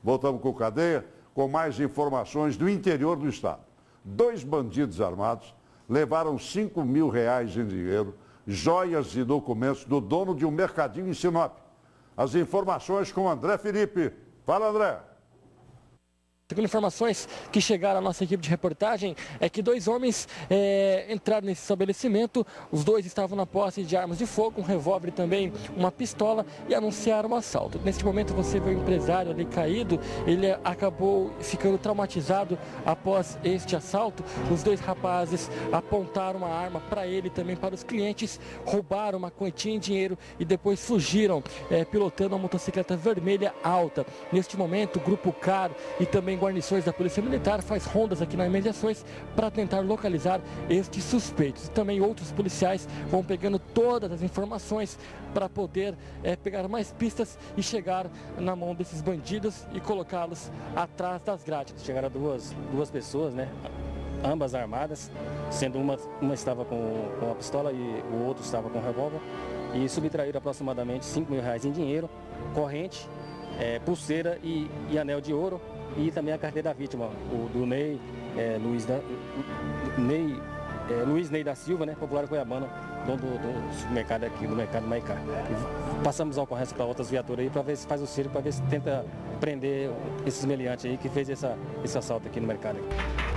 Voltamos com o Cadeia, com mais informações do interior do estado. 2 bandidos armados levaram R$5 mil em dinheiro, joias e documentos do dono de um mercadinho em Sinop. As informações com André Felipe. Fala, André. Segundo informações que chegaram à nossa equipe de reportagem, é que 2 homens entraram nesse estabelecimento. Os 2 estavam na posse de armas de fogo, um revólver e também uma pistola, e anunciaram um assalto. Neste momento você vê o empresário ali caído, ele acabou ficando traumatizado após este assalto. Os 2 rapazes apontaram uma arma para ele e também para os clientes, roubaram uma quantia em dinheiro e depois fugiram pilotando uma motocicleta vermelha alta. Neste momento o Grupo CAR e também guarnições da Polícia Militar faz rondas aqui nas imediações para tentar localizar estes suspeitos. E também outros policiais vão pegando todas as informações para poder pegar mais pistas e chegar na mão desses bandidos e colocá-los atrás das grades. Chegaram duas pessoas, né? Ambas armadas, sendo uma estava com a pistola e o outro estava com o revólver, e subtraíram aproximadamente R$5 mil em dinheiro, corrente, pulseira e anel de ouro. E também a carteira da vítima, o do Luiz Ney da Silva, né, popular Cuiabano, dono do supermercado aqui, do mercado Maicá. Passamos a ocorrência para outras viaturas aí para ver se faz o cerco, para ver se tenta prender esses meliantes aí que fez esse assalto aqui no mercado.